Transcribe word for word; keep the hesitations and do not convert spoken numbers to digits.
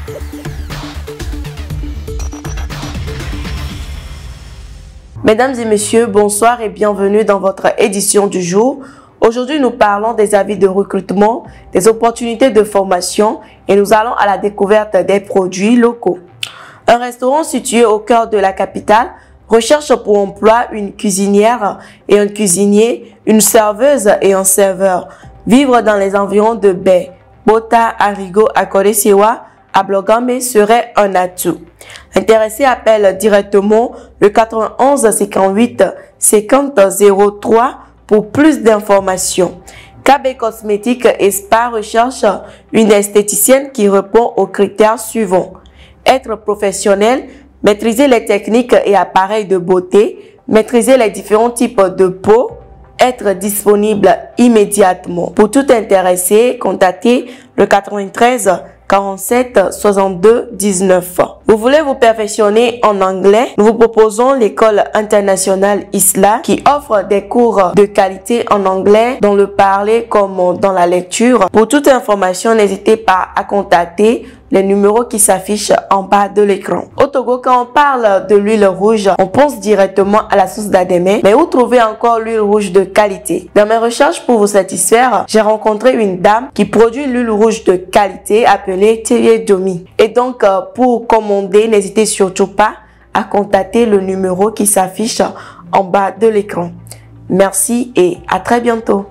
Mesdames et messieurs, bonsoir et bienvenue dans votre édition du jour. Aujourd'hui, nous parlons des avis de recrutement, des opportunités de formation et nous allons à la découverte des produits locaux. Un restaurant situé au cœur de la capitale recherche pour emploi une cuisinière et un cuisinier, une serveuse et un serveur. Vivre dans les environs de Baie, Bota, Arigo, Akoresewa, à Blogambe serait un atout. Intéressé appelle directement le quatre-vingt-onze cinquante-huit cinquante zéro trois pour plus d'informations. K B Cosmétiques et Spa recherche une esthéticienne qui répond aux critères suivants. Être professionnel, maîtriser les techniques et appareils de beauté, maîtriser les différents types de peau, être disponible immédiatement. Pour tout intéressé, contactez le quatre-vingt-treize quarante-sept soixante-deux dix-neuf. Vous voulez vous perfectionner en anglais? Nous vous proposons l'école internationale ISLA qui offre des cours de qualité en anglais dans le parler comme dans la lecture. Pour toute information, n'hésitez pas à contacter les numéros qui s'affichent en bas de l'écran. Au Togo, quand on parle de l'huile rouge, on pense directement à la sauce d'Adémé, mais où trouver encore l'huile rouge de qualité? Dans mes recherches pour vous satisfaire, j'ai rencontré une dame qui produit l'huile rouge de qualité appelée Thierry Domi. Et donc, pour commander, n'hésitez surtout pas à contacter le numéro qui s'affiche en bas de l'écran. Merci et à très bientôt.